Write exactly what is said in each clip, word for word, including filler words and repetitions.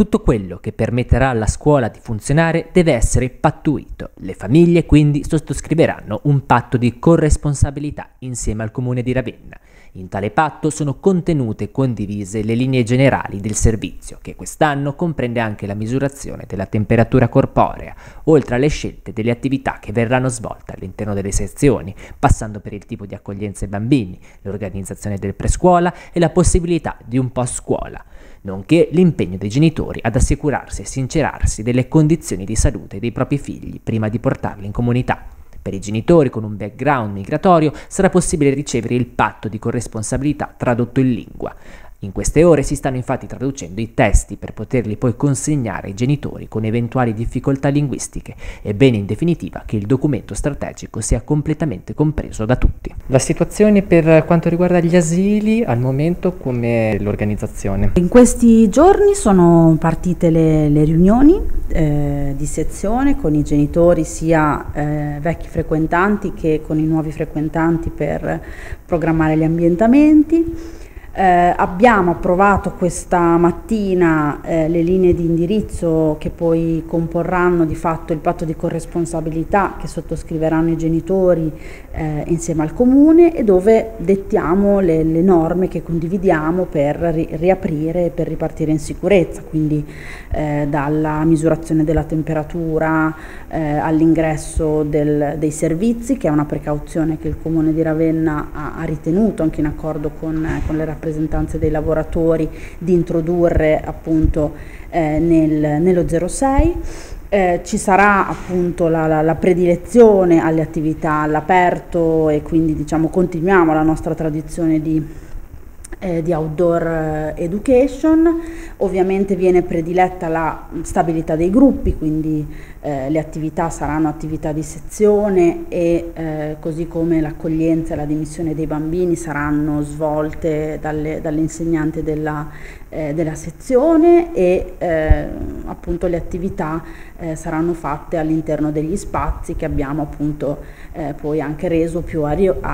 Tutto quello che permetterà alla scuola di funzionare deve essere pattuito. Le famiglie quindi sottoscriveranno un patto di corresponsabilità insieme al Comune di Ravenna. In tale patto sono contenute e condivise le linee generali del servizio, che quest'anno comprende anche la misurazione della temperatura corporea, oltre alle scelte delle attività che verranno svolte all'interno delle sezioni, passando per il tipo di accoglienza ai bambini, l'organizzazione del prescuola e la possibilità di un post scuola, nonché l'impegno dei genitori ad assicurarsi e sincerarsi delle condizioni di salute dei propri figli prima di portarli in comunità. Per i genitori con un background migratorio sarà possibile ricevere il patto di corresponsabilità tradotto in lingua. In queste ore si stanno infatti traducendo i testi per poterli poi consegnare ai genitori con eventuali difficoltà linguistiche. È bene in definitiva che il documento strategico sia completamente compreso da tutti. La situazione per quanto riguarda gli asili al momento come l'organizzazione? In questi giorni sono partite le, le riunioni eh, di sezione con i genitori sia eh, vecchi frequentanti che con i nuovi frequentanti per programmare gli ambientamenti. Eh, abbiamo approvato questa mattina eh, le linee di indirizzo che poi comporranno di fatto il patto di corresponsabilità che sottoscriveranno i genitori eh, insieme al Comune, e dove dettiamo le, le norme che condividiamo per ri riaprire e per ripartire in sicurezza, quindi eh, dalla misurazione della temperatura eh, all'ingresso del, dei servizi, che è una precauzione che il Comune di Ravenna ha, ha ritenuto anche in accordo con, eh, con le rappresentanze rappresentanze dei lavoratori di introdurre appunto eh, nel, nello zero sei. Eh, ci sarà appunto la, la, la predilezione alle attività all'aperto, e quindi diciamo continuiamo la nostra tradizione di Eh, di outdoor eh, education. Ovviamente viene prediletta la stabilità dei gruppi, quindi eh, le attività saranno attività di sezione e eh, così come l'accoglienza e la dimissione dei bambini saranno svolte dalle, dalle insegnanti della, eh, della sezione, e eh, appunto le attività eh, saranno fatte all'interno degli spazi che abbiamo appunto eh, poi anche reso più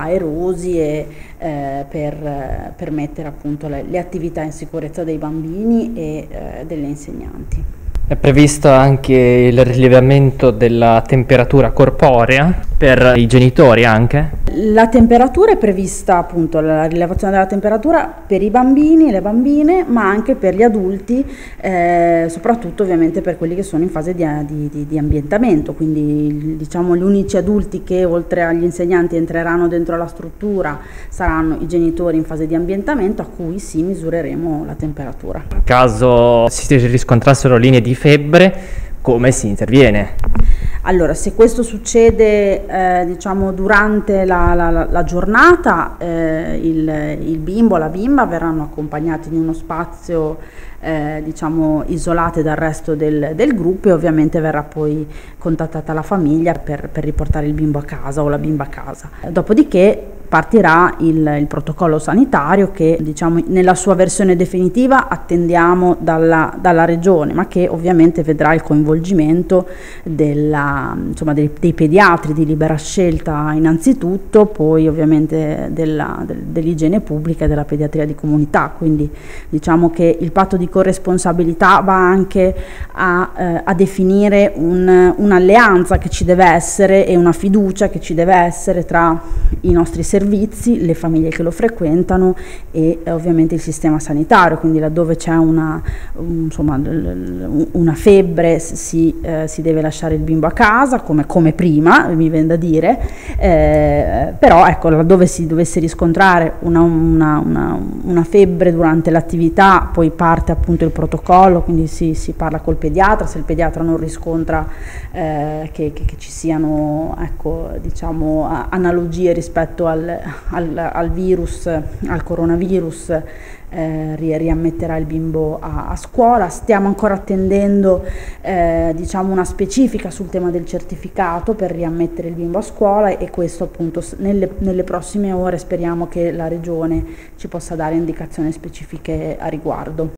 aerosi e eh, per eh, permettere appunto le, le attività in sicurezza dei bambini e eh, delle insegnanti. È previsto anche il rilevamento della temperatura corporea per i genitori anche? La temperatura è prevista appunto, la rilevazione della temperatura per i bambini e le bambine, ma anche per gli adulti, eh, soprattutto ovviamente per quelli che sono in fase di, di, di ambientamento, quindi diciamo gli unici adulti che oltre agli insegnanti entreranno dentro la struttura saranno i genitori in fase di ambientamento, a cui sì misureremo la temperatura. In caso si riscontrassero linee di febbre, come si interviene? Allora, se questo succede eh, diciamo durante la, la, la giornata, eh, il, il bimbo o la bimba verranno accompagnati in uno spazio eh, diciamo isolate dal resto del, del gruppo, e ovviamente verrà poi contattata la famiglia per, per riportare il bimbo a casa o la bimba a casa. Dopodiché partirà il, il protocollo sanitario che diciamo nella sua versione definitiva attendiamo dalla, dalla regione, ma che ovviamente vedrà il coinvolgimento della, insomma, dei, dei pediatri di libera scelta innanzitutto, poi ovviamente della, del, dell'igiene pubblica e della pediatria di comunità. Quindi diciamo che il patto di corresponsabilità va anche a, eh, a definire un, un'alleanza che ci deve essere e una fiducia che ci deve essere tra i nostri servizi, le famiglie che lo frequentano e eh, ovviamente il sistema sanitario. Quindi laddove c'è una, un, insomma, una febbre si, eh, si deve lasciare il bimbo a casa come, come prima, mi viene da dire, eh, però ecco, laddove si dovesse riscontrare una, una, una, una febbre durante l'attività, poi parte appunto il protocollo, quindi si, si parla col pediatra. Se il pediatra non riscontra eh, che, che, che ci siano ecco, diciamo, analogie rispetto al, al, al virus, al coronavirus, eh, riammetterà il bimbo a, a scuola. Stiamo ancora attendendo eh, diciamo una specifica sul tema del certificato per riammettere il bimbo a scuola, e questo appunto nelle, nelle prossime ore speriamo che la Regione ci possa dare indicazioni specifiche a riguardo.